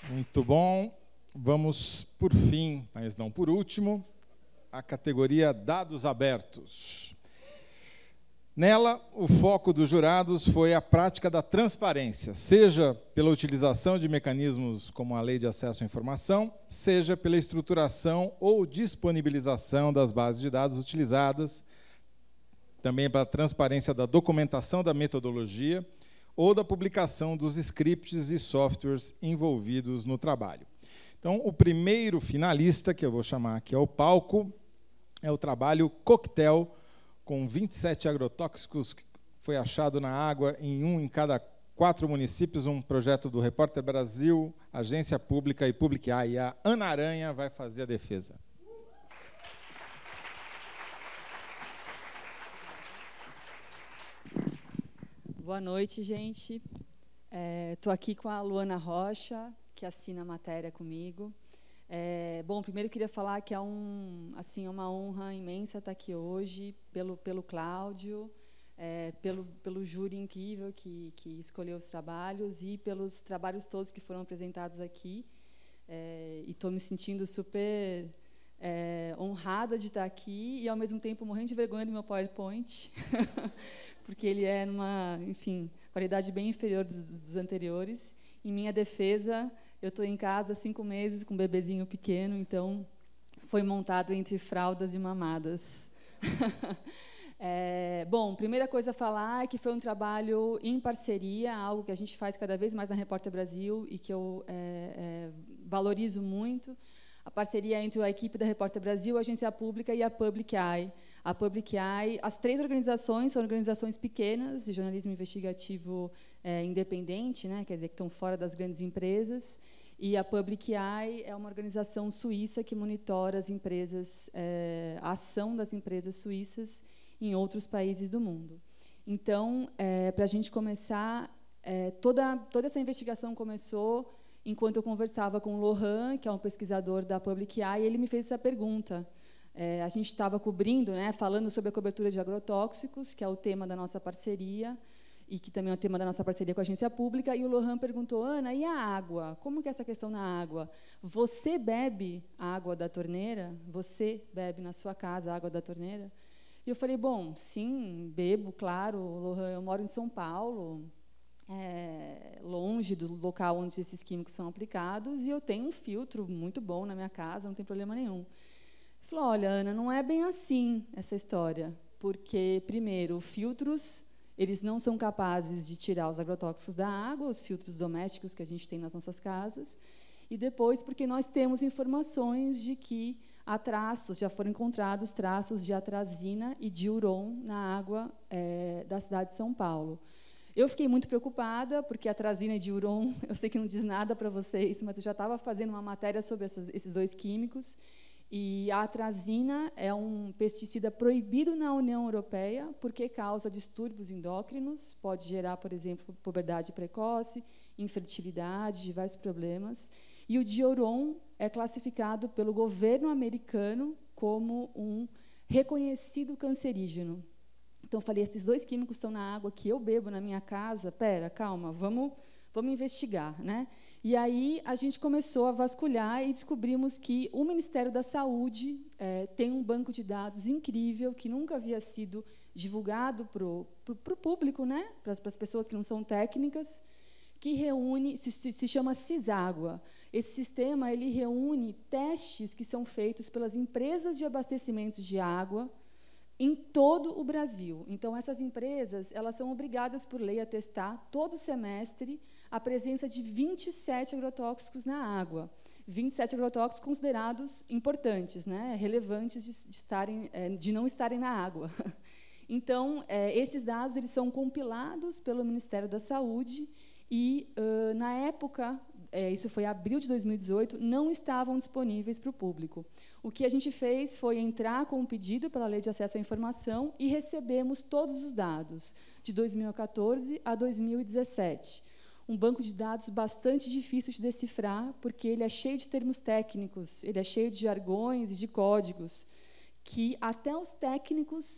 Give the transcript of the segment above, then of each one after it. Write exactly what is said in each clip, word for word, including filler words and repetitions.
Muito bom. Vamos, por fim, mas não por último, a categoria Dados Abertos. Nela, o foco dos jurados foi a prática da transparência, seja pela utilização de mecanismos como a Lei de Acesso à Informação, seja pela estruturação ou disponibilização das bases de dados utilizadas, também pela transparência da documentação da metodologia ou da publicação dos scripts e softwares envolvidos no trabalho. Então, o primeiro finalista, que eu vou chamar aqui ao palco, é o trabalho Coquetel, com vinte e sete agrotóxicos que foi achado na água em um em cada quatro municípios, um projeto do Repórter Brasil, Agência Pública e Public Eye. E a Ana Aranha vai fazer a defesa. Boa noite, gente. Estou é, aqui com a Luana Rocha, que assina a matéria comigo. É, bom, primeiro eu queria falar que é um, assim, uma honra imensa estar aqui hoje, pelo, pelo Cláudio, é, pelo, pelo júri incrível que, que escolheu os trabalhos e pelos trabalhos todos que foram apresentados aqui. É, e estou me sentindo super é, honrada de estar aqui e, ao mesmo tempo, morrendo de vergonha do meu PowerPoint, porque ele é, numa, enfim, qualidade bem inferior dos, dos anteriores. Em minha defesa, eu estou em casa há cinco meses com um bebezinho pequeno, então foi montado entre fraldas e mamadas. é, bom, primeira coisa a falar é que foi um trabalho em parceria, algo que a gente faz cada vez mais na Repórter Brasil e que eu é, é, valorizo muito. A parceria entre a equipe da Repórter Brasil, a Agência Pública e a Public Eye. A Public Eye, as três organizações são organizações pequenas de jornalismo investigativo é, independente, né, quer dizer, que estão fora das grandes empresas, e a Public Eye é uma organização suíça que monitora as empresas, é, a ação das empresas suíças em outros países do mundo. Então, é, para a gente começar, é, toda, toda essa investigação começou enquanto eu conversava com o Lohan, que é um pesquisador da Public Eye, e ele me fez essa pergunta. É, a gente estava cobrindo, né, falando sobre a cobertura de agrotóxicos, que é o tema da nossa parceria, e que também é o tema da nossa parceria com a Agência Pública, e o Lohan perguntou, Ana, e a água? Como que é essa questão na água? Você bebe a água da torneira? Você bebe na sua casa a água da torneira? E eu falei, bom, sim, bebo, claro, Lohan, eu moro em São Paulo, É, longe do local onde esses químicos são aplicados, e eu tenho um filtro muito bom na minha casa, não tem problema nenhum. Ele falou, olha, Ana, não é bem assim essa história, porque, primeiro, filtros, eles não são capazes de tirar os agrotóxicos da água, os filtros domésticos que a gente tem nas nossas casas, e depois, porque nós temos informações de que há traços, já foram encontrados traços de atrazina e de uron na água é, da cidade de São Paulo. Eu fiquei muito preocupada, porque a atrazina e diuron, eu sei que não diz nada para vocês, mas eu já estava fazendo uma matéria sobre essas, esses dois químicos, e a atrazina é um pesticida proibido na União Europeia, porque causa distúrbios endócrinos, pode gerar, por exemplo, puberdade precoce, infertilidade, diversos problemas, e o diuron é classificado pelo governo americano como um reconhecido cancerígeno. Então, eu falei, esses dois químicos estão na água que eu bebo na minha casa. Pera, calma, vamos, vamos investigar, né? E aí a gente começou a vasculhar e descobrimos que o Ministério da Saúde é, tem um banco de dados incrível que nunca havia sido divulgado para o público, né? Para as pessoas que não são técnicas, que reúne, se, se chama CISÁGUA. Esse sistema ele reúne testes que são feitos pelas empresas de abastecimento de água em todo o Brasil. Então, essas empresas elas são obrigadas, por lei, a testar, todo semestre, a presença de vinte e sete agrotóxicos na água. vinte e sete agrotóxicos considerados importantes, né, relevantes de, de, estarem, de não estarem na água. Então, é, esses dados eles são compilados pelo Ministério da Saúde e, uh, na época, é, isso foi em abril de dois mil e dezoito, não estavam disponíveis para o público. O que a gente fez foi entrar com um pedido pela Lei de Acesso à Informação e recebemos todos os dados, de dois mil e quatorze a dois mil e dezessete. Um banco de dados bastante difícil de decifrar, porque ele é cheio de termos técnicos, ele é cheio de jargões e de códigos, que até os técnicos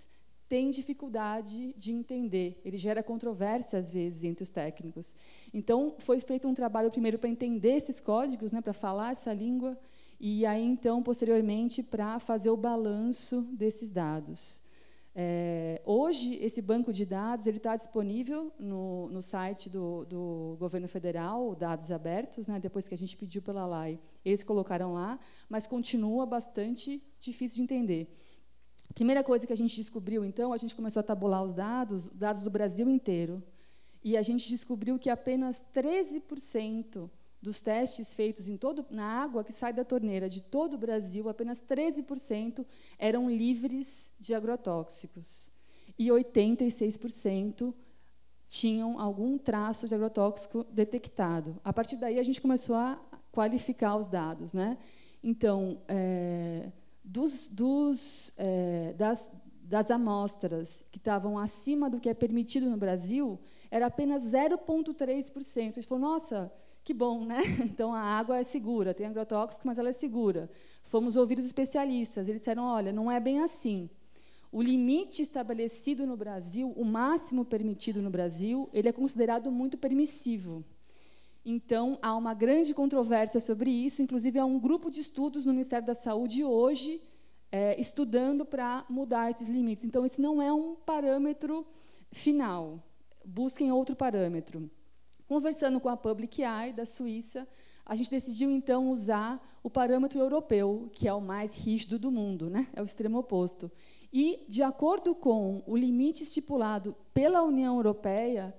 tem dificuldade de entender. Ele gera controvérsia, às vezes, entre os técnicos. Então, foi feito um trabalho, primeiro, para entender esses códigos, né, para falar essa língua, e aí, então, posteriormente, para fazer o balanço desses dados. É, hoje, esse banco de dados ele está disponível no, no site do, do governo federal, dados abertos, né, depois que a gente pediu pela lei, eles colocaram lá, mas continua bastante difícil de entender. A primeira coisa que a gente descobriu, então, a gente começou a tabular os dados, dados do Brasil inteiro, e a gente descobriu que apenas treze por cento dos testes feitos em todo, na água que sai da torneira de todo o Brasil, apenas treze por cento eram livres de agrotóxicos. E oitenta e seis por cento tinham algum traço de agrotóxico detectado. A partir daí, a gente começou a qualificar os dados, né? Então, é, dos, dos, é, das, das amostras que estavam acima do que é permitido no Brasil, era apenas zero vírgula três por cento. A gente falou, nossa, que bom, né? Então, a água é segura, tem agrotóxico, mas ela é segura. Fomos ouvir os especialistas, eles disseram, olha, não é bem assim. O limite estabelecido no Brasil, o máximo permitido no Brasil, ele é considerado muito permissivo. Então, há uma grande controvérsia sobre isso, inclusive há um grupo de estudos no Ministério da Saúde hoje é, estudando para mudar esses limites. Então, esse não é um parâmetro final. Busquem outro parâmetro. Conversando com a Public Eye, da Suíça, a gente decidiu, então, usar o parâmetro europeu, que é o mais rígido do mundo, né? É o extremo oposto. E, de acordo com o limite estipulado pela União Europeia,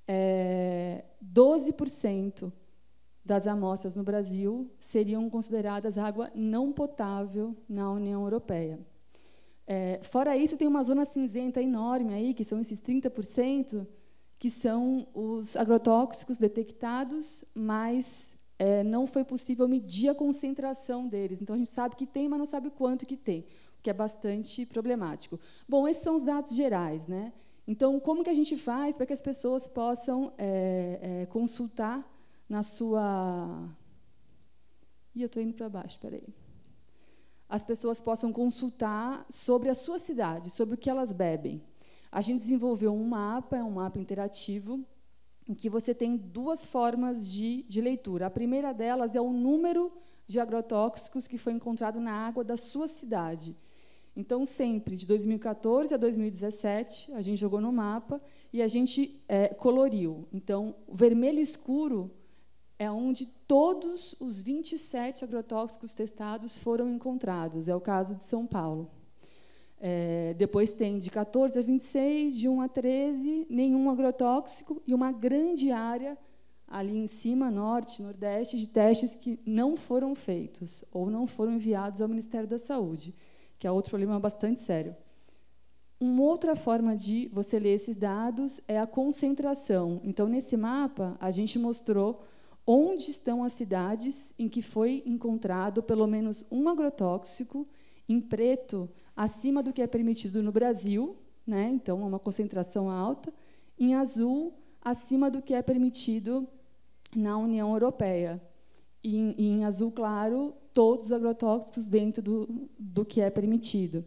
é, doze por cento das amostras no Brasil seriam consideradas água não potável na União Europeia. É, fora isso, tem uma zona cinzenta enorme aí, que são esses trinta por cento, que são os agrotóxicos detectados, mas é, não foi possível medir a concentração deles. Então, a gente sabe que tem, mas não sabe quanto que tem, o que é bastante problemático. Bom, esses são os dados gerais, né? Então, como que a gente faz para que as pessoas possam é, é, consultar na sua... Ih, eu estou indo para baixo, espera aí. As pessoas possam consultar sobre a sua cidade, sobre o que elas bebem. A gente desenvolveu um mapa, é um mapa interativo, em que você tem duas formas de, de leitura. A primeira delas é o número de agrotóxicos que foi encontrado na água da sua cidade. Então, sempre, de dois mil e quatorze a dois mil e dezessete, a gente jogou no mapa e a gente é, coloriu. Então, o vermelho escuro é onde todos os vinte e sete agrotóxicos testados foram encontrados. É o caso de São Paulo. É, depois tem de quatorze a vinte e seis, de um a treze, nenhum agrotóxico, e uma grande área, ali em cima, norte, nordeste, de testes que não foram feitos ou não foram enviados ao Ministério da Saúde, que é outro problema bastante sério. Uma outra forma de você ler esses dados é a concentração. Então, nesse mapa, a gente mostrou onde estão as cidades em que foi encontrado pelo menos um agrotóxico, em preto, acima do que é permitido no Brasil, né? Então, uma concentração alta, em azul, acima do que é permitido na União Europeia. E, em, em azul claro, todos os agrotóxicos dentro do, do que é permitido.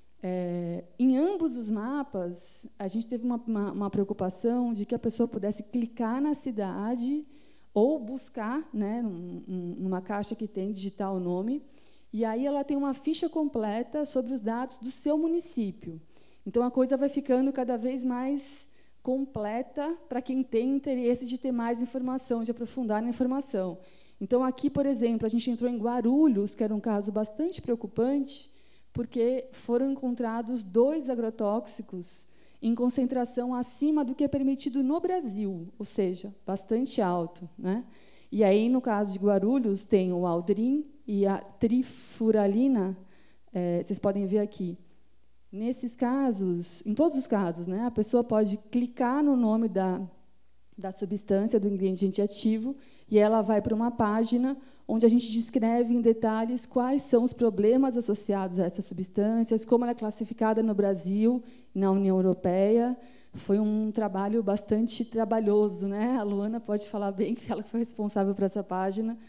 É, em ambos os mapas, a gente teve uma, uma, uma preocupação de que a pessoa pudesse clicar na cidade ou buscar, né, num, numa caixa que tem, digitar o nome, e aí ela tem uma ficha completa sobre os dados do seu município. Então, a coisa vai ficando cada vez mais completa para quem tem interesse de ter mais informação, de aprofundar na informação. Então, aqui, por exemplo, a gente entrou em Guarulhos, que era um caso bastante preocupante, porque foram encontrados dois agrotóxicos em concentração acima do que é permitido no Brasil, ou seja, bastante alto, né? E aí, no caso de Guarulhos, tem o Aldrin e a trifuralina, é, vocês podem ver aqui. Nesses casos, em todos os casos, né, a pessoa pode clicar no nome da, da substância, do ingrediente ativo, e ela vai para uma página onde a gente descreve em detalhes quais são os problemas associados a essas substâncias, como ela é classificada no Brasil e na União Europeia. Foi um trabalho bastante trabalhoso, né? A Luana pode falar bem que ela foi responsável por essa página,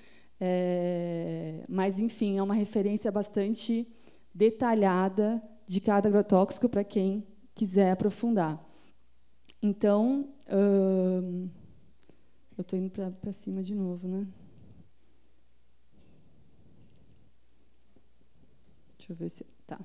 é, mas, enfim, é uma referência bastante detalhada de cada agrotóxico para quem quiser aprofundar. Então, hum, eu estou indo para cima de novo, né? Deixa eu ver se... Tá.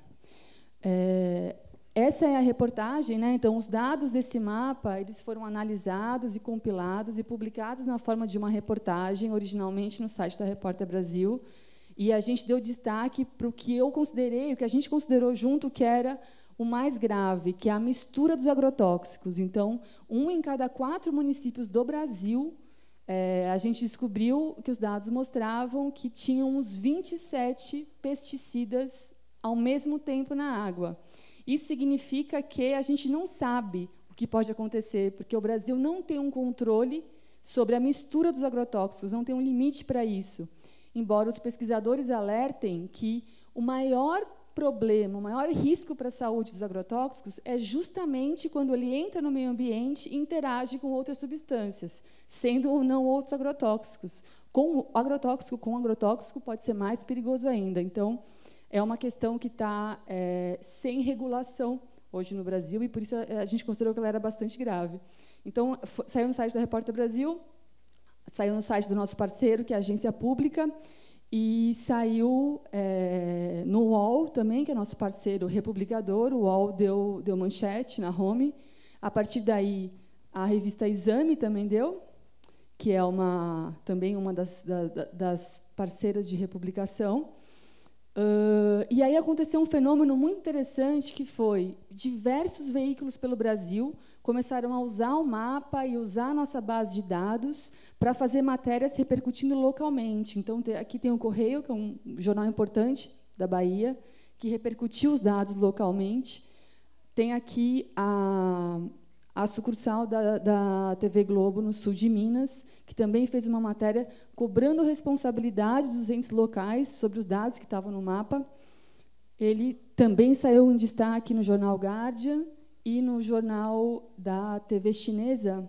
É, essa é a reportagem, né? Então, os dados desse mapa eles foram analisados e compilados e publicados na forma de uma reportagem, originalmente no site da Repórter Brasil, e a gente deu destaque para o que eu considerei, o que a gente considerou junto que era o mais grave, que é a mistura dos agrotóxicos. Então, um em cada quatro municípios do Brasil, é, a gente descobriu que os dados mostravam que tinham uns vinte e sete pesticidas ao mesmo tempo na água. Isso significa que a gente não sabe o que pode acontecer, porque o Brasil não tem um controle sobre a mistura dos agrotóxicos, não tem um limite para isso. Embora os pesquisadores alertem que o maior problema, o maior risco para a saúde dos agrotóxicos é justamente quando ele entra no meio ambiente e interage com outras substâncias, sendo ou não outros agrotóxicos. Com agrotóxico com agrotóxico pode ser mais perigoso ainda. Então, é uma questão que está é, sem regulação hoje no Brasil, e por isso a gente considerou que ela era bastante grave. Então, saiu no site da Repórter Brasil, saiu no site do nosso parceiro, que é a Agência Pública, e saiu é, no U O L também, que é nosso parceiro republicador. O U O L deu, deu manchete na home. A partir daí, a revista Exame também deu, que é uma, também uma das, da, das parceiras de republicação. Uh, e aí aconteceu um fenômeno muito interessante, que foi diversos veículos pelo Brasil começaram a usar o mapa e usar a nossa base de dados para fazer matérias repercutindo localmente. Então, aqui tem o Correio, que é um jornal importante da Bahia, que repercutiu os dados localmente. Tem aqui a, a sucursal da, da T V Globo, no sul de Minas, que também fez uma matéria cobrando responsabilidade dos entes locais sobre os dados que estavam no mapa. Ele também saiu em destaque no jornal Guardian e no jornal da T V chinesa,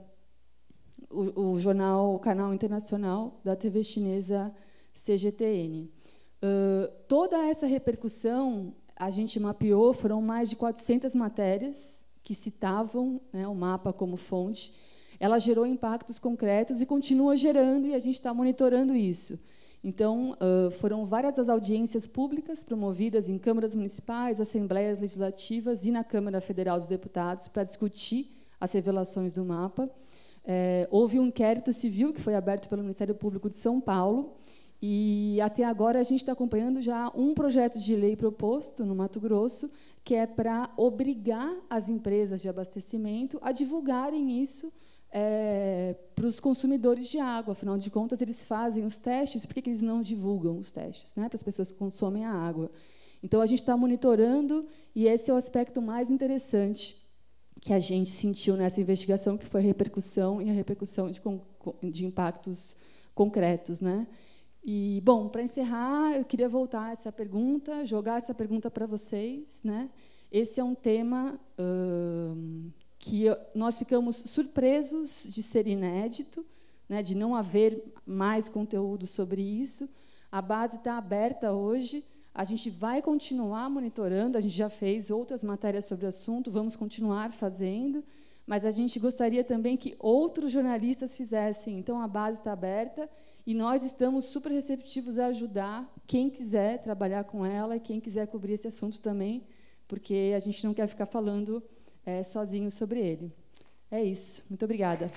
o, o jornal, o canal internacional da T V chinesa C G T N. Uh, toda essa repercussão a gente mapeou, foram mais de quatrocentas matérias que citavam, né, o mapa como fonte. Ela gerou impactos concretos e continua gerando, e a gente está monitorando isso. Então, uh, foram várias as audiências públicas promovidas em câmaras municipais, assembleias legislativas e na Câmara Federal dos Deputados para discutir as revelações do mapa. É, houve um inquérito civil que foi aberto pelo Ministério Público de São Paulo, e, até agora, a gente está acompanhando já um projeto de lei proposto no Mato Grosso, que é para obrigar as empresas de abastecimento a divulgarem isso É, para os consumidores de água. Afinal de contas, eles fazem os testes, por que eles não divulgam os testes, né, para as pessoas que consomem a água? Então, a gente está monitorando, e esse é o aspecto mais interessante que a gente sentiu nessa investigação, que foi a repercussão e a repercussão de, de impactos concretos, né? E, bom, para encerrar, eu queria voltar a essa pergunta, jogar essa pergunta para vocês, né? Esse é um tema hum, que nós ficamos surpresos de ser inédito, né, de não haver mais conteúdo sobre isso. A base está aberta hoje, a gente vai continuar monitorando, a gente já fez outras matérias sobre o assunto, vamos continuar fazendo, mas a gente gostaria também que outros jornalistas fizessem. Então, a base está aberta e nós estamos super receptivos a ajudar quem quiser trabalhar com ela e quem quiser cobrir esse assunto também, porque a gente não quer ficar falando É, sozinho sobre ele. É isso. Muito obrigada.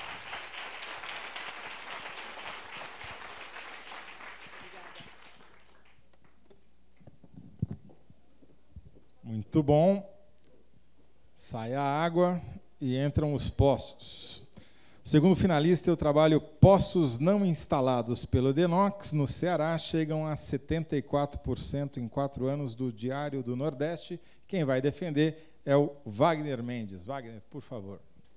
Muito bom. Sai a água e entram os poços. Segundo finalista, o trabalho Poços Não Instalados pelo Denox, no Ceará, chegam a setenta e quatro por cento em quatro anos do Diário do Nordeste. Quem vai defender é o Wagner Mendes. Wagner, por favor.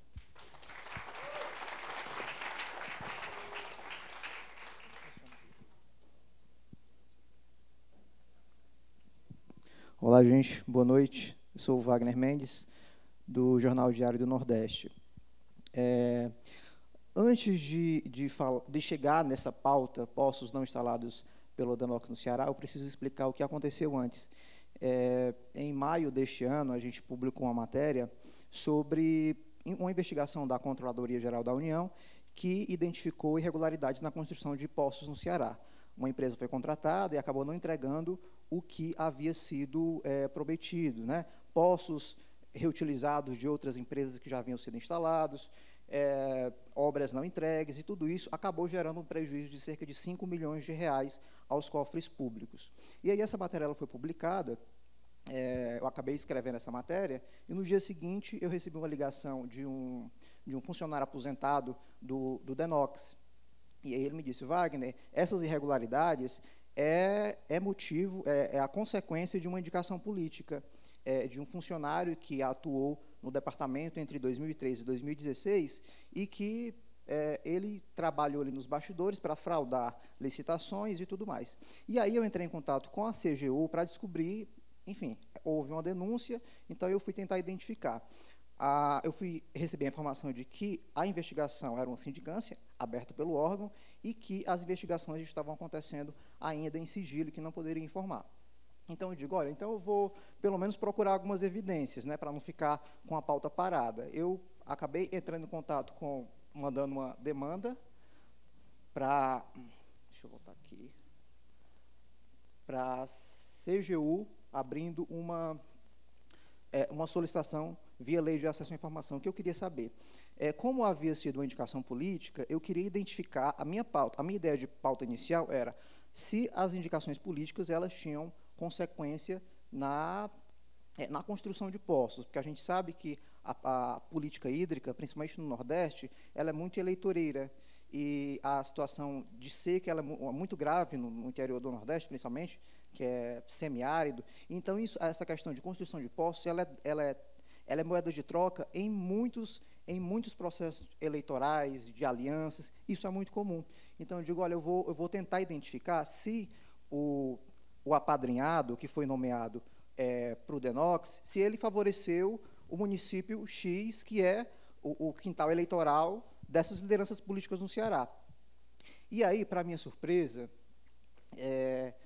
Olá, gente. Boa noite. Eu sou o Wagner Mendes, do Jornal Diário do Nordeste. É, antes de, de, de chegar nessa pauta, Poços Não Instalados pelo Denox no Ceará, eu preciso explicar o que aconteceu antes. É, em maio deste ano, a gente publicou uma matéria sobre uma investigação da Controladoria Geral da União que identificou irregularidades na construção de poços no Ceará. Uma empresa foi contratada e acabou não entregando o que havia sido é, prometido, né? Poços reutilizados de outras empresas que já haviam sido instalados, é, obras não entregues, e tudo isso acabou gerando um prejuízo de cerca de cinco milhões de reais aos cofres públicos. E aí essa matéria ela foi publicada, é, eu acabei escrevendo essa matéria, e no dia seguinte eu recebi uma ligação de um, de um funcionário aposentado do, do Denox. E aí ele me disse: Wagner, essas irregularidades é, é motivo, é, é a consequência de uma indicação política, é, de um funcionário que atuou no departamento entre dois mil e treze e dois mil e dezesseis e que é, ele trabalhou ali nos bastidores para fraudar licitações e tudo mais. E aí eu entrei em contato com a C G U para descobrir, enfim, houve uma denúncia, então eu fui tentar identificar. Ah, eu fui receber a informação de que a investigação era uma sindicância aberta pelo órgão e que as investigações estavam acontecendo ainda em sigilo, que não poderia informar. Então, eu digo, olha, então eu vou, pelo menos, procurar algumas evidências, né, para não ficar com a pauta parada. Eu acabei entrando em contato com, mandando uma demanda para, deixa eu voltar aqui, para a C G U, abrindo uma, é, uma solicitação via lei de acesso à informação, que eu queria saber. É, como havia sido uma indicação política, eu queria identificar, a minha pauta, a minha ideia de pauta inicial era se as indicações políticas elas tinham consequência na, é, na construção de poços, porque a gente sabe que a, a política hídrica, principalmente no Nordeste, ela é muito eleitoreira, e a situação de seca ela é muito grave no, no interior do Nordeste, principalmente, que é semiárido. Então, isso, essa questão de construção de poços, ela é, ela é ela é moeda de troca em muitos, em muitos processos eleitorais, de alianças, isso é muito comum. Então, eu digo, olha, eu vou, eu vou tentar identificar se o, o apadrinhado que foi nomeado é, para o Denox, se ele favoreceu o município X, que é o, o quintal eleitoral dessas lideranças políticas no Ceará. E aí, para minha surpresa, é,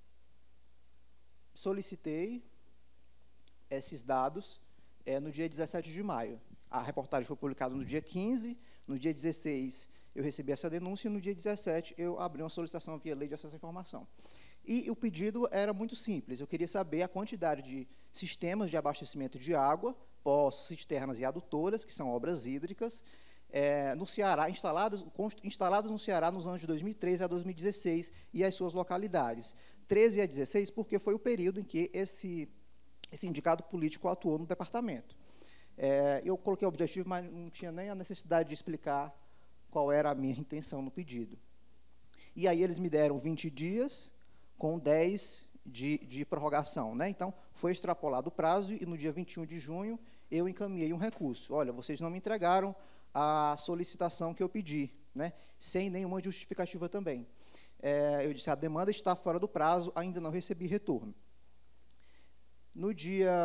solicitei esses dados É, no dia dezessete de maio. A reportagem foi publicada no dia quinze, no dia dezesseis eu recebi essa denúncia, e no dia dezessete eu abri uma solicitação via lei de acesso à informação. E o pedido era muito simples, eu queria saber a quantidade de sistemas de abastecimento de água, poços, cisternas e adutoras, que são obras hídricas, é, no Ceará, instalados, instalados no Ceará nos anos de dois mil e treze a dois mil e dezesseis, e as suas localidades. treze a dezesseis, porque foi o período em que esse... esse indicado político atuou no departamento. É, eu coloquei o objetivo, mas não tinha nem a necessidade de explicar qual era a minha intenção no pedido. E aí eles me deram vinte dias, com dez de, de prorrogação, né? Então, foi extrapolado o prazo, e no dia vinte e um de junho, eu encaminhei um recurso. Olha, vocês não me entregaram a solicitação que eu pedi, né? Sem nenhuma justificativa também. É, eu disse, a demanda está fora do prazo, ainda não recebi retorno. No dia,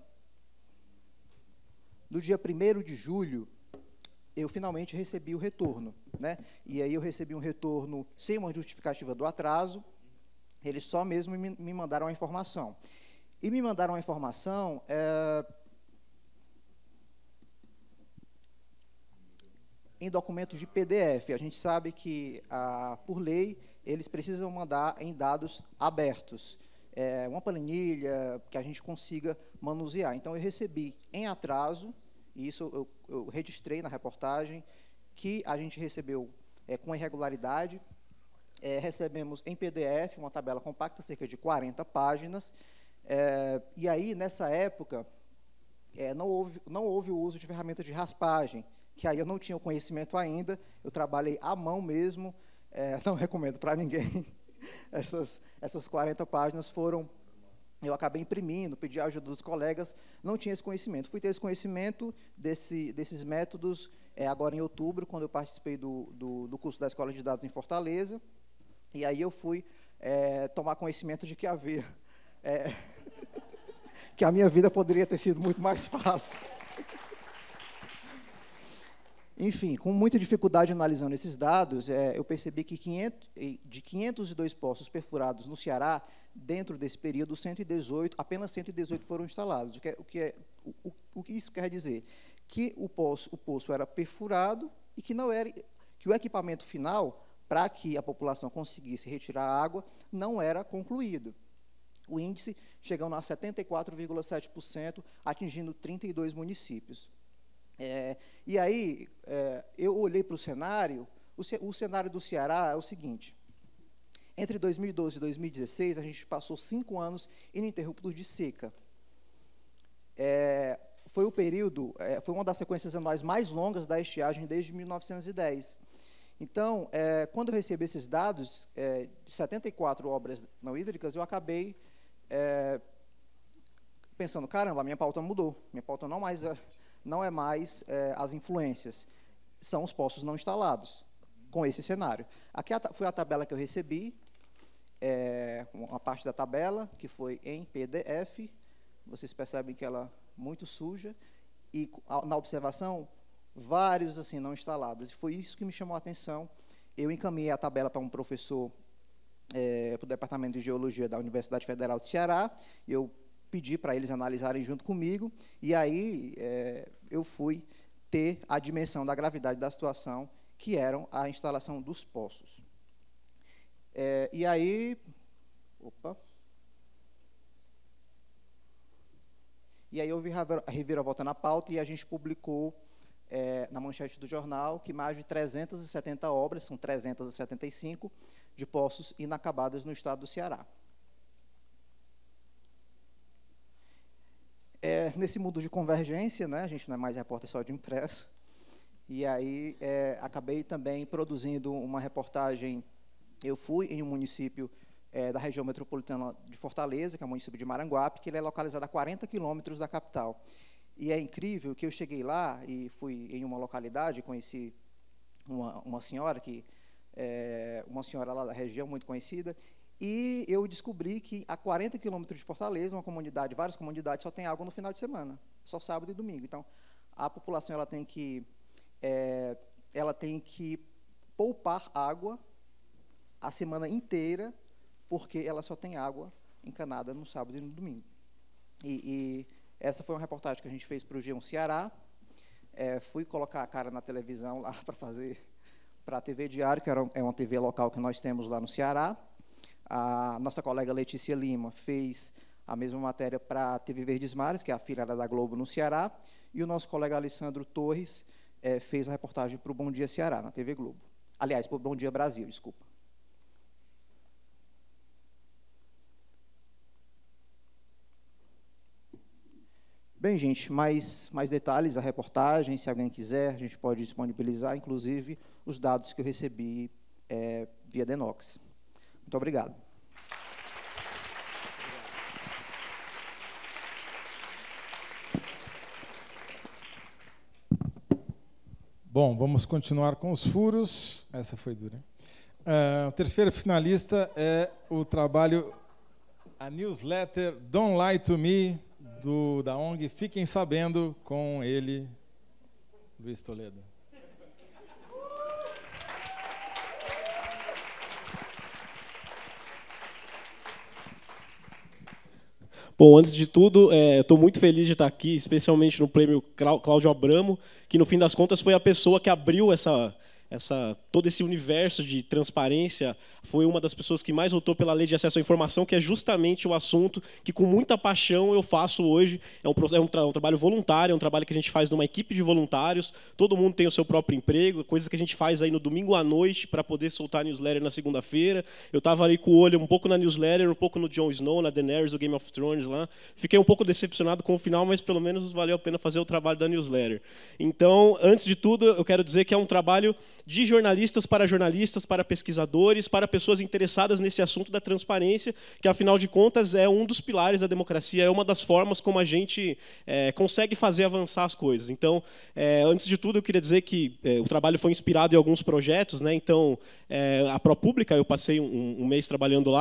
no dia primeiro de julho, eu finalmente recebi o retorno, né? E aí eu recebi um retorno sem uma justificativa do atraso, eles só mesmo me, me mandaram a informação. E me mandaram a informação é, em documento de P D F. A gente sabe que, a, por lei, eles precisam mandar em dados abertos. É, uma planilha que a gente consiga manusear. Então, eu recebi em atraso, e isso eu, eu registrei na reportagem, que a gente recebeu é, com irregularidade. É, recebemos em P D F uma tabela compacta, cerca de quarenta páginas, é, e aí, nessa época, é, não, houve, não houve o uso de ferramentas de raspagem, que aí eu não tinha o conhecimento ainda, eu trabalhei à mão mesmo, é, não recomendo para ninguém. Essas, essas quarenta páginas foram, eu acabei imprimindo, pedi a ajuda dos colegas, não tinha esse conhecimento. Fui ter esse conhecimento desse, desses métodos é, agora em outubro, quando eu participei do, do, do curso da Escola de Dados em Fortaleza, e aí eu fui é, tomar conhecimento de que havia, é, que a minha vida poderia ter sido muito mais fácil. Enfim, com muita dificuldade analisando esses dados, é, eu percebi que quinhentos, de quinhentos e dois poços perfurados no Ceará, dentro desse período, cento e dezoito, apenas cento e dezoito foram instalados. O que, é, o que, é, o, o que isso quer dizer? Que o poço, o poço era perfurado e que, não era, que o equipamento final, para que a população conseguisse retirar a água, não era concluído. O índice chegando a setenta e quatro vírgula sete por cento, atingindo trinta e dois municípios. É, e aí, é, eu olhei para o cenário, o cenário do Ceará é o seguinte: entre dois mil e doze e dois mil e dezesseis, a gente passou cinco anos ininterruptos de seca. É, foi o período, é, foi uma das sequências anuais mais longas da estiagem desde mil novecentos e dez. Então, é, quando eu recebi esses dados, é, de setenta e quatro obras não hídricas, eu acabei é, pensando, caramba, a minha pauta mudou. Minha pauta não, mais, não é mais é, as influências, são os poços não instalados, com esse cenário. Aqui foi a tabela que eu recebi, é, uma parte da tabela, que foi em P D F. Vocês percebem que ela é muito suja, e na observação, vários assim não instalados. E foi isso que me chamou a atenção. Eu encaminhei a tabela para um professor é, para o Departamento de Geologia da Universidade Federal de Ceará. Eu pedi para eles analisarem junto comigo, e aí é, eu fui ter a dimensão da gravidade da situação, que eram a instalação dos poços. É, e aí... Opa... E aí houve a reviravolta na pauta e a gente publicou é, na manchete do jornal que mais de trezentas e setenta obras, são trezentas e setenta e cinco, de poços inacabados no estado do Ceará. É, nesse mundo de convergência, né, a gente não é mais repórter só de impresso, e aí é, acabei também produzindo uma reportagem. Eu fui em um município É, da região metropolitana de Fortaleza, que é o município de Maranguape, que ele é localizado a quarenta quilômetros da capital. E é incrível que eu cheguei lá e fui em uma localidade, conheci uma, uma senhora, que, é, uma senhora lá da região, muito conhecida, e eu descobri que a quarenta quilômetros de Fortaleza, uma comunidade, várias comunidades, só tem água no final de semana, só sábado e domingo. Então, a população ela tem que, é, ela tem que poupar água a semana inteira, porque ela só tem água encanada no sábado e no domingo. E, e essa foi uma reportagem que a gente fez para o G um Ceará. É, fui colocar a cara na televisão lá para fazer para a T V Diário, que era, é uma T V local que nós temos lá no Ceará. A nossa colega Letícia Lima fez a mesma matéria para a T V Verdes Mares, que é a afiliada da Globo no Ceará, e o nosso colega Alessandro Torres é, fez a reportagem para o Bom Dia Ceará, na T V Globo. Aliás, para o Bom Dia Brasil, desculpa. Bem, gente, mais, mais detalhes, a reportagem, se alguém quiser, a gente pode disponibilizar, inclusive, os dados que eu recebi é, via Denox. Muito obrigado. Bom, vamos continuar com os furos. Essa foi dura, hein? Uh, o terceiro finalista é o trabalho, a newsletter Don't Lie to Me, Do, da O N G Fiquem Sabendo, com ele, Luiz Toledo. Bom, antes de tudo, é, estou muito feliz de estar aqui, especialmente no prêmio Cláudio Abramo, que, no fim das contas, foi a pessoa que abriu essa... Essa, todo esse universo de transparência, foi uma das pessoas que mais lutou pela lei de acesso à informação, que é justamente o assunto que, com muita paixão, eu faço hoje. É um, é um, tra um trabalho voluntário, é um trabalho que a gente faz numa equipe de voluntários, todo mundo tem o seu próprio emprego, coisas que a gente faz aí no domingo à noite para poder soltar a newsletter na segunda-feira. Eu estava ali com o olho um pouco na newsletter, um pouco no Jon Snow, na Daenerys, do Game of Thrones lá. Fiquei um pouco decepcionado com o final, mas pelo menos valeu a pena fazer o trabalho da newsletter. Então, antes de tudo, eu quero dizer que é um trabalho de jornalistas para jornalistas, para pesquisadores, para pessoas interessadas nesse assunto da transparência, que, afinal de contas, é um dos pilares da democracia, é uma das formas como a gente é, consegue fazer avançar as coisas. Então, é, antes de tudo, eu queria dizer que é, o trabalho foi inspirado em alguns projetos, né? Então, é, a ProPublica, eu passei um, um mês trabalhando lá,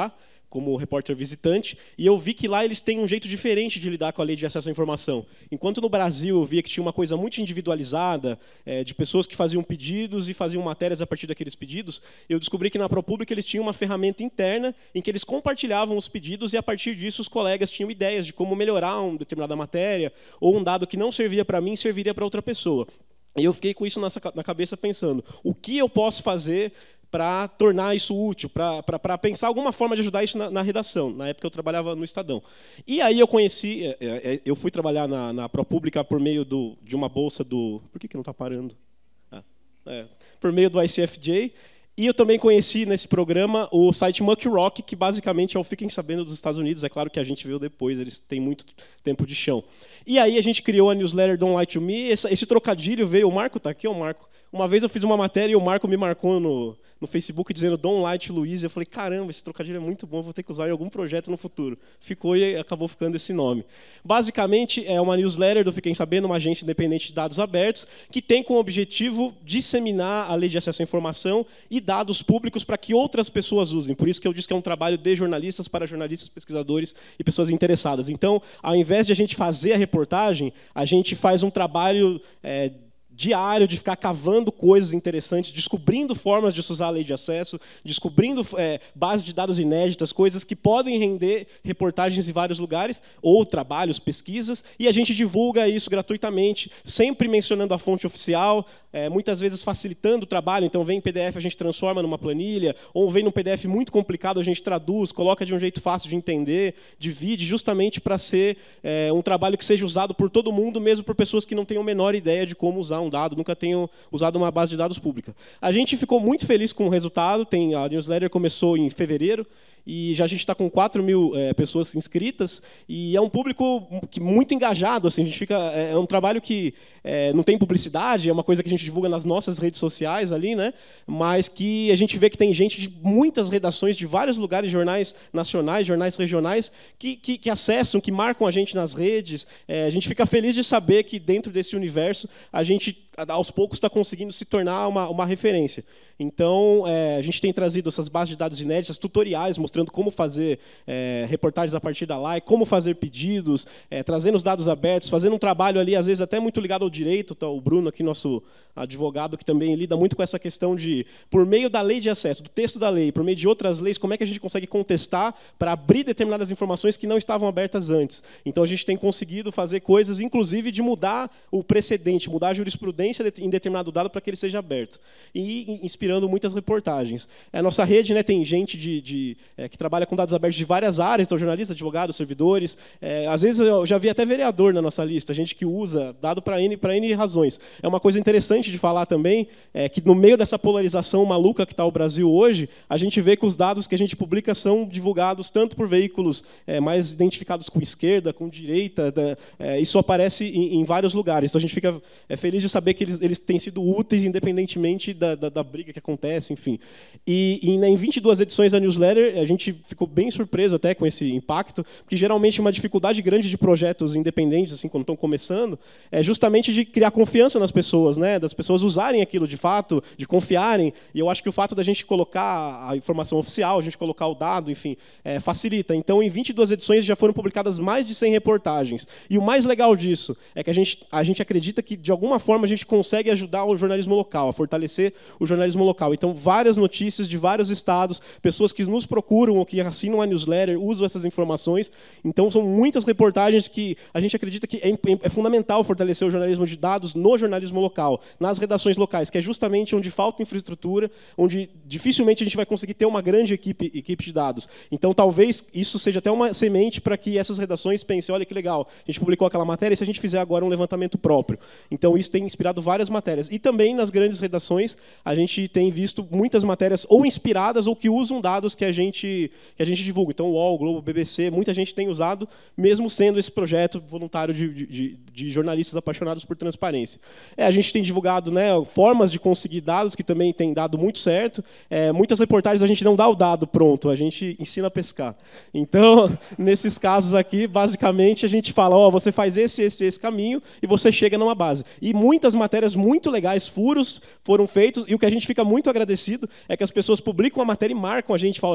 como repórter visitante, e eu vi que lá eles têm um jeito diferente de lidar com a lei de acesso à informação. Enquanto no Brasil eu via que tinha uma coisa muito individualizada, é, de pessoas que faziam pedidos e faziam matérias a partir daqueles pedidos, eu descobri que na ProPublica eles tinham uma ferramenta interna em que eles compartilhavam os pedidos e a partir disso os colegas tinham ideias de como melhorar uma determinada matéria ou um dado que não servia para mim serviria para outra pessoa. E eu fiquei com isso na cabeça pensando, o que eu posso fazer para tornar isso útil, para pensar alguma forma de ajudar isso na, na redação. Na época eu trabalhava no Estadão. E aí eu conheci, é, é, eu fui trabalhar na, na ProPublica por meio do, de uma bolsa do... Por que, que não está parando? Ah, é, por meio do I C F J. E eu também conheci nesse programa o site Muck Rock, que basicamente é o Fiquem Sabendo dos Estados Unidos. É claro que a gente viu depois, eles têm muito tempo de chão. E aí a gente criou a newsletter Don't Lie to Me. Esse, esse trocadilho veio... O Marco está aqui, o Marco. Uma vez eu fiz uma matéria e o Marco me marcou no... no Facebook dizendo Don't Lie to Luiz, eu falei, caramba, esse trocadilho é muito bom, vou ter que usar em algum projeto no futuro. Ficou e acabou ficando esse nome. Basicamente, é uma newsletter do Fiquem Sabendo, uma agência independente de dados abertos, que tem como objetivo disseminar a lei de acesso à informação e dados públicos para que outras pessoas usem. Por isso que eu disse que é um trabalho de jornalistas para jornalistas, pesquisadores e pessoas interessadas. Então, ao invés de a gente fazer a reportagem, a gente faz um trabalho... É, diário de ficar cavando coisas interessantes, descobrindo formas de usar a lei de acesso, descobrindo é, bases de dados inéditas, coisas que podem render reportagens em vários lugares, ou trabalhos, pesquisas, e a gente divulga isso gratuitamente, sempre mencionando a fonte oficial, é, muitas vezes facilitando o trabalho, então vem em P D F, a gente transforma numa planilha, ou vem num P D F muito complicado, a gente traduz, coloca de um jeito fácil de entender, divide, justamente para ser é, um trabalho que seja usado por todo mundo, mesmo por pessoas que não tenham a menor ideia de como usar um dado, nunca tenham usado uma base de dados pública. A gente ficou muito feliz com o resultado, tem, a newsletter começou em fevereiro, e já a gente está com quatro mil é, pessoas inscritas, e é um público que, muito engajado. Assim, a gente fica, é, é um trabalho que é, não tem publicidade, é uma coisa que a gente divulga nas nossas redes sociais, ali, né? Mas que a gente vê que tem gente de muitas redações, de vários lugares, jornais nacionais, jornais regionais, que, que, que acessam, que marcam a gente nas redes. É, a gente fica feliz de saber que, dentro desse universo, a gente, aos poucos, está conseguindo se tornar uma, uma referência. Então, é, a gente tem trazido essas bases de dados inéditas, tutoriais, mostrando como fazer é, reportagens a partir da L A I, como fazer pedidos, é, trazendo os dados abertos, fazendo um trabalho ali, às vezes, até muito ligado ao direito. Tá, o Bruno, aqui, nosso advogado, que também lida muito com essa questão de, por meio da lei de acesso, do texto da lei, por meio de outras leis, como é que a gente consegue contestar para abrir determinadas informações que não estavam abertas antes. Então, a gente tem conseguido fazer coisas, inclusive, de mudar o precedente, mudar a jurisprudência em determinado dado para que ele seja aberto. E inspirando muitas reportagens. A nossa rede, né, tem gente de, de, é, que trabalha com dados abertos de várias áreas, então jornalistas, advogados, servidores. É, às vezes eu já vi até vereador na nossa lista, gente que usa dado para N, para N razões. É uma coisa interessante de falar também, é, que no meio dessa polarização maluca que está o Brasil hoje, a gente vê que os dados que a gente publica são divulgados tanto por veículos é, mais identificados com esquerda, com direita, da, é, isso aparece em, em vários lugares. Então a gente fica é, feliz de saber que eles, eles têm sido úteis independentemente da, da, da briga que acontece, enfim. E, e em vinte e duas edições da newsletter, a gente ficou bem surpreso até com esse impacto, porque geralmente uma dificuldade grande de projetos independentes, assim, quando estão começando, é justamente de criar confiança nas pessoas, né? Das pessoas usarem aquilo de fato, de confiarem. E eu acho que o fato da gente colocar a informação oficial, a gente colocar o dado, enfim, é, facilita. Então, em vinte e duas edições já foram publicadas mais de cem reportagens. E o mais legal disso é que a gente, a gente acredita que, de alguma forma, a gente consegue ajudar o jornalismo local, a fortalecer o jornalismo local. Então, várias notícias de vários estados, pessoas que nos procuram ou que assinam a newsletter, usam essas informações. Então, são muitas reportagens que a gente acredita que é, é fundamental fortalecer o jornalismo de dados no jornalismo local, nas redações locais, que é justamente onde falta infraestrutura, onde dificilmente a gente vai conseguir ter uma grande equipe, equipe de dados. Então, talvez isso seja até uma semente para que essas redações pensem, olha que legal, a gente publicou aquela matéria, e se a gente fizer agora um levantamento próprio? Então, isso tem inspirado várias matérias. E também, nas grandes redações, a gente tem visto muitas matérias ou inspiradas ou que usam dados que a gente, que a gente divulga. Então, o U O L, Globo, B B C, muita gente tem usado, mesmo sendo esse projeto voluntário de, de, de jornalistas apaixonados por transparência. É, a gente tem divulgado, né, formas de conseguir dados, que também tem dado muito certo. É, muitas reportagens a gente não dá o dado pronto, a gente ensina a pescar. Então, nesses casos aqui, basicamente, a gente fala, ó, você faz esse, esse, esse caminho e você chega numa base. E muitas matérias muito legais, furos, foram feitos, e o que a gente fica muito agradecido é que as pessoas publicam a matéria e marcam a gente, falam, a gente conseguiu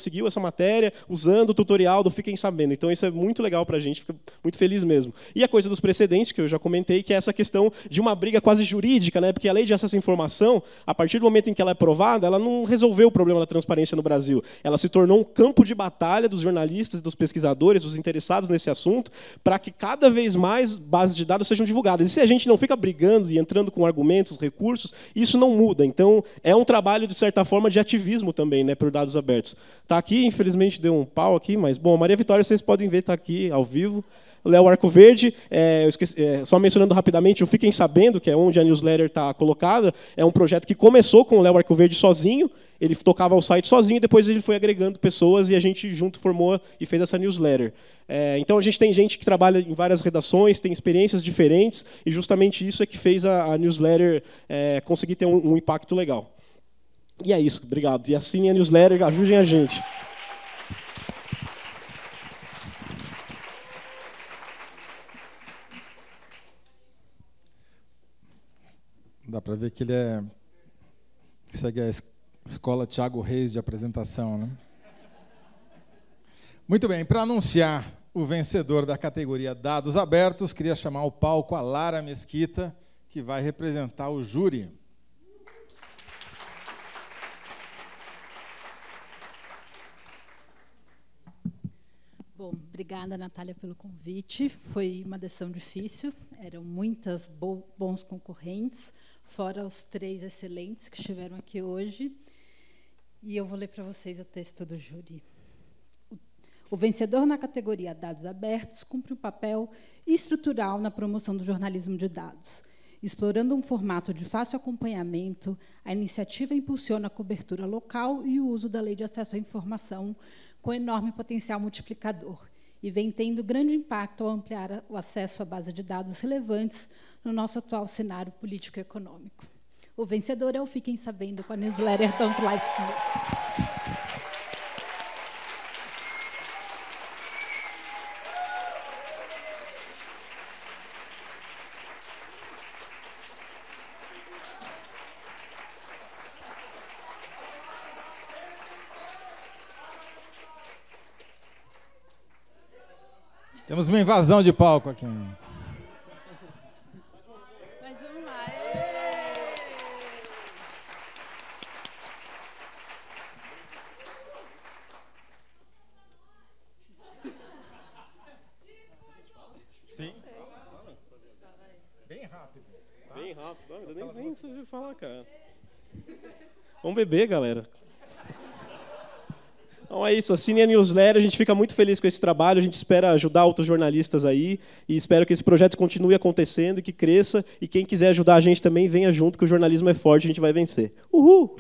conseguiu essa matéria usando o tutorial do Fiquem Sabendo. Então, isso é muito legal para a gente, fica muito feliz mesmo. E a coisa dos precedentes, que eu já comentei, que é essa questão de uma briga quase jurídica, né? Porque a lei de acesso à informação, a partir do momento em que ela é aprovada, ela não resolveu o problema da transparência no Brasil. Ela se tornou um campo de batalha dos jornalistas, dos pesquisadores, dos interessados nesse assunto, para que cada vez mais bases de dados sejam divulgadas. E se a gente não fica brigando e entrando com argumentos, recursos, isso não muda. Então, é um trabalho, de certa forma, de ativismo também, né, por dados abertos. Está aqui, infelizmente, deu um pau aqui, mas, bom, Maria Vitória, vocês podem ver, está aqui, ao vivo. Léo Arcoverde, é, eu esqueci, é, só mencionando rapidamente, o Fiquem Sabendo, que é onde a newsletter está colocada, é um projeto que começou com o Léo Arcoverde sozinho, ele tocava o site sozinho, depois ele foi agregando pessoas e a gente junto formou e fez essa newsletter. É, então, a gente tem gente que trabalha em várias redações, tem experiências diferentes, e justamente isso é que fez a, a newsletter é, conseguir ter um, um impacto legal. E é isso, obrigado. E assinem a newsletter, ajudem a gente. Dá para ver que ele é segue a escola Thiago Reis de apresentação, né? Muito bem, para anunciar o vencedor da categoria Dados Abertos, queria chamar ao palco a Lara Mesquita, que vai representar o júri. Bom, obrigada, Natália, pelo convite. Foi uma decisão difícil, eram muitas bo- bons concorrentes, fora os três excelentes que estiveram aqui hoje. E eu vou ler para vocês o texto do júri. O vencedor na categoria Dados Abertos cumpre um papel estrutural na promoção do jornalismo de dados. Explorando um formato de fácil acompanhamento, a iniciativa impulsiona a cobertura local e o uso da Lei de Acesso à Informação com enorme potencial multiplicador e vem tendo grande impacto ao ampliar o acesso à base de dados relevantes no nosso atual cenário político e econômico. O vencedor é o Fiquem Sabendo, com a newsletter Don't Life Me. Temos uma invasão de palco aqui. Mas vamos lá. Sim. Bem rápido. Tá? Bem rápido. Não, nem, nem vocês viram falar, cara. Vamos beber, galera. Então é isso, assine a newsletter, a gente fica muito feliz com esse trabalho, a gente espera ajudar outros jornalistas aí e espero que esse projeto continue acontecendo, que cresça e quem quiser ajudar a gente também venha junto, que o jornalismo é forte, a gente vai vencer. Uhul!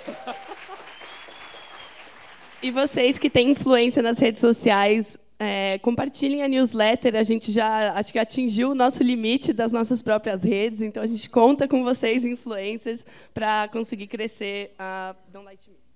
E vocês que têm influência nas redes sociais, é, compartilhem a newsletter, a gente já acho que atingiu o nosso limite das nossas próprias redes, então a gente conta com vocês, influencers, para conseguir crescer a Don't Light Me.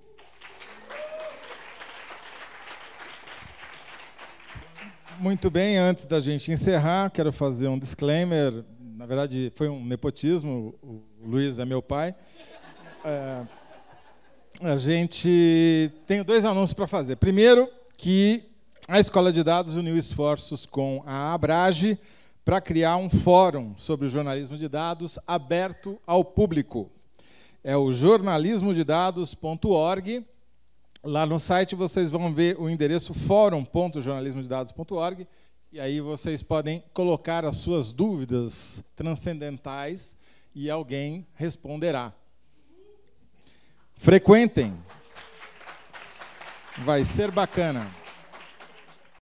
Muito bem, antes da gente encerrar, quero fazer um disclaimer. Na verdade, foi um nepotismo, o Luiz é meu pai. É, a gente tem dois anúncios para fazer. Primeiro, que a Escola de Dados uniu esforços com a Abrage para criar um fórum sobre o jornalismo de dados aberto ao público. É o jornalismo de dados ponto org. Lá no site vocês vão ver o endereço fórum ponto jornalismo de dados ponto org e aí vocês podem colocar as suas dúvidas transcendentais e alguém responderá. Frequentem. Vai ser bacana.